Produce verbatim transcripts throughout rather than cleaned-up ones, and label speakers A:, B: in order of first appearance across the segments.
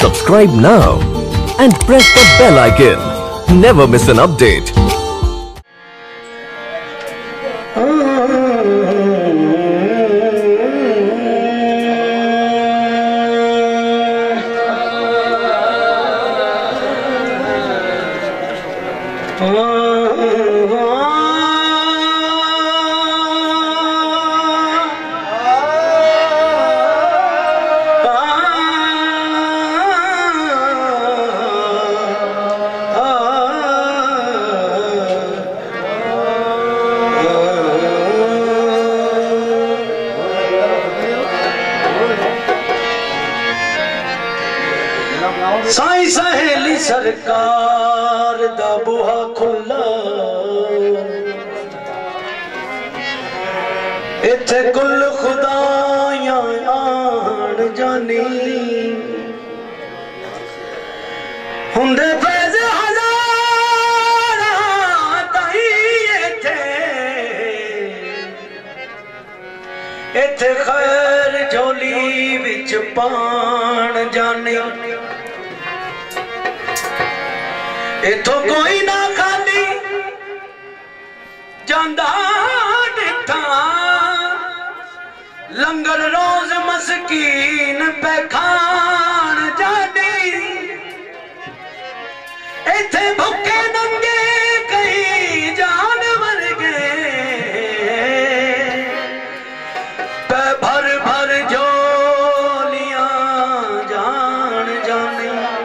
A: Subscribe now and press the bell icon. Never miss an update.
B: Sai सहेली सरकार दा बुहा खुला इथे कुल खुदायां आन जानी हुंदे फैज़ हज़ारा ताई इथे इथे खैर झोली विच पान जानी इथों कोई ना खाली जांदा डिठा लंगर रोज मस्कीन पे खान जानी इथे भुखे नंगे कई जानवर गए पे भर भर झोलियां जान जाने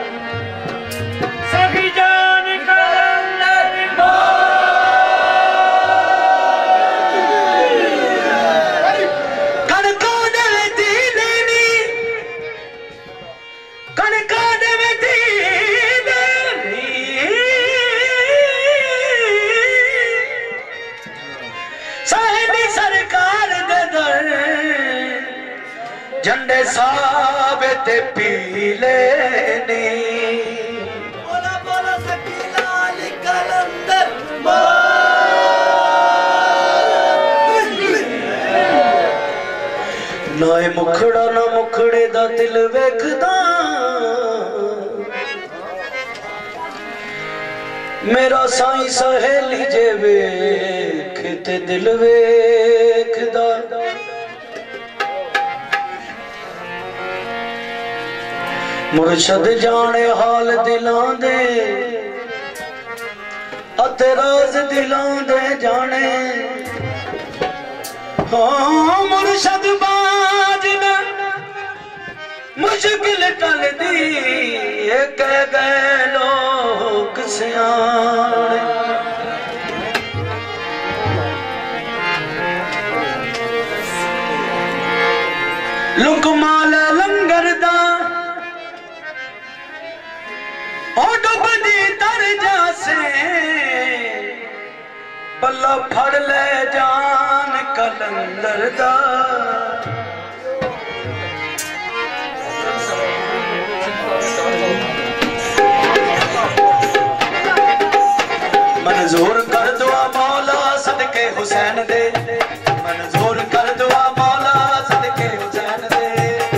B: झंडे साबित पीले ने बोला बोला सकीलाल कलंदर नाए मुखड़ा ना मुखड़े दा दिल वेखदा मेरा साईं सहेली जे वेख ते दिल वेखदा मुर्शद जाने हाल दिलां दे अते राज दिलां दे जाने हाँ मुर्शद बाज न मुश्किल टल दी कह गए लोग सियाने लुकमाल लंगर दा डुबदी तर जासे पल्ला फड़ ले जान कलंदर दा मंजूर कर दुआ मौला सदके हुसैन दे मंजूर कर दुआ मौला सदके हुसैन दे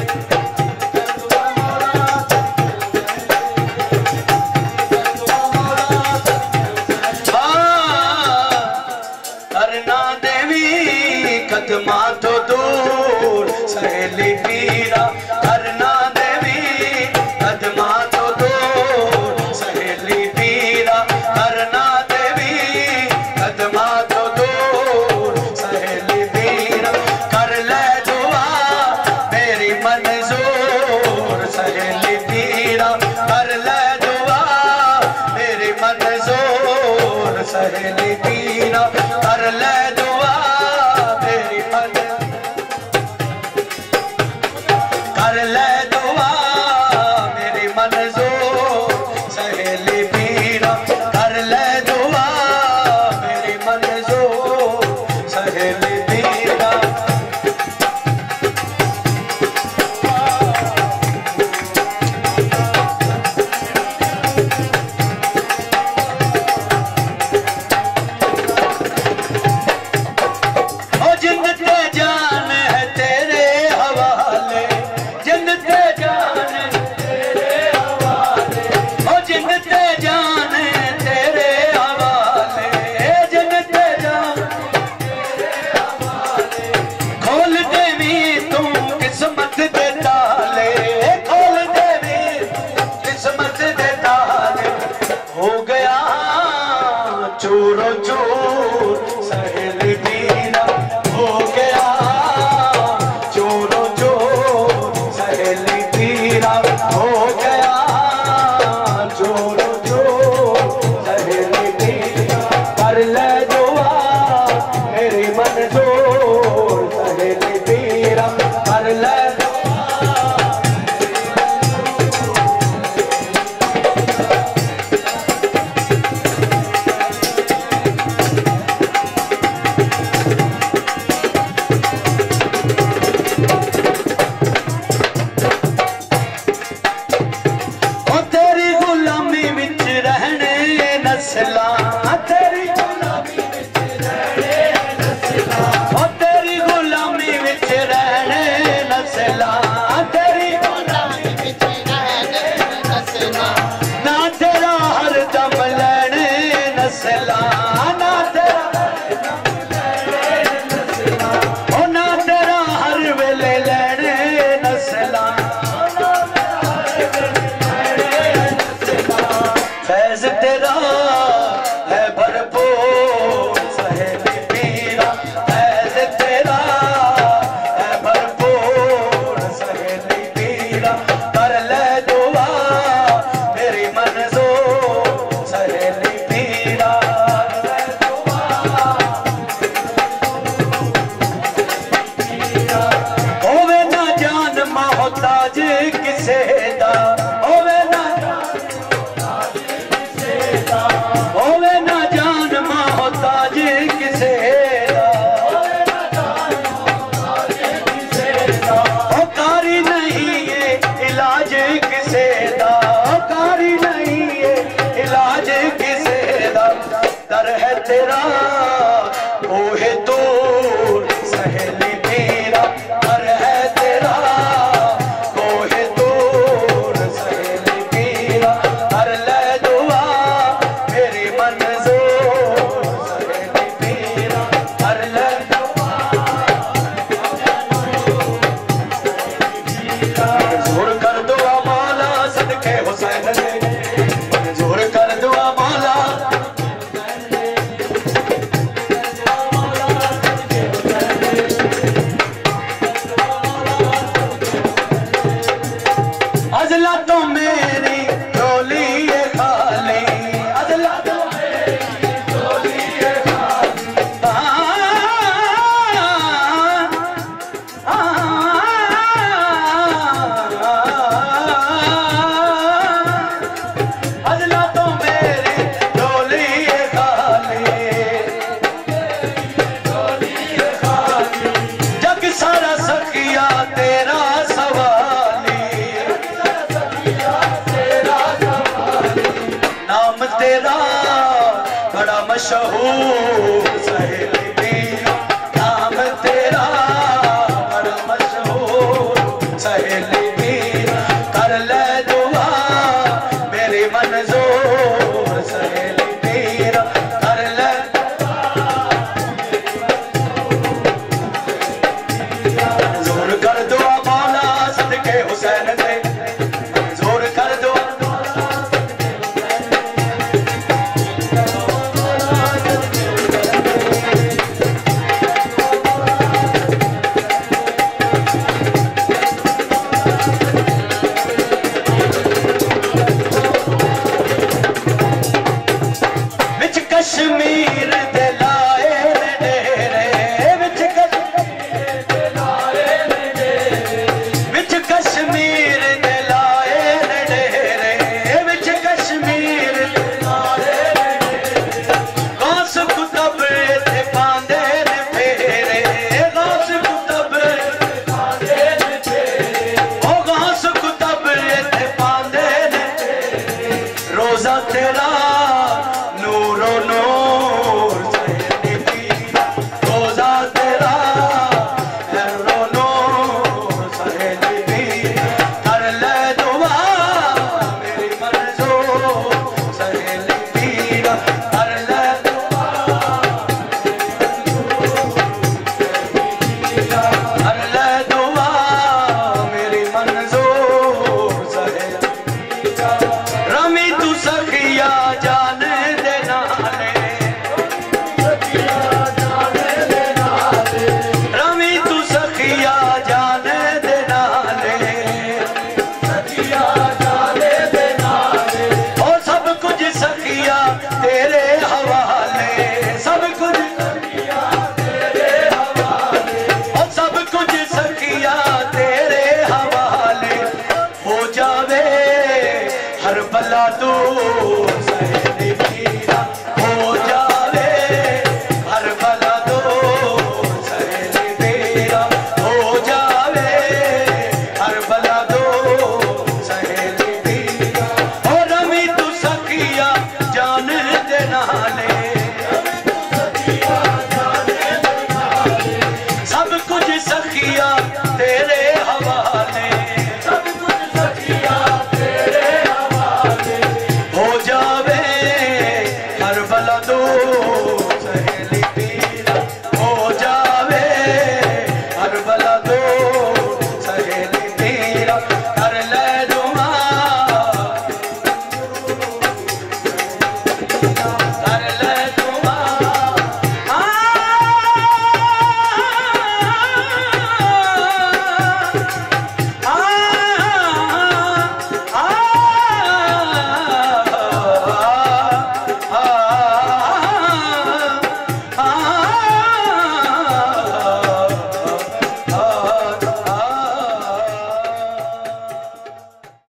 B: कदमा तो दूर सहेली पीरा करना देवी कदमा तो दूर सहेली पीरा करना देवी कदमा तो दूर सहेली पीरा कर ले दुआ मेरी मंजूर सहेली पीरा कर ले दुआ मेरी मंजूर सहेली पीरा कर ले कर ले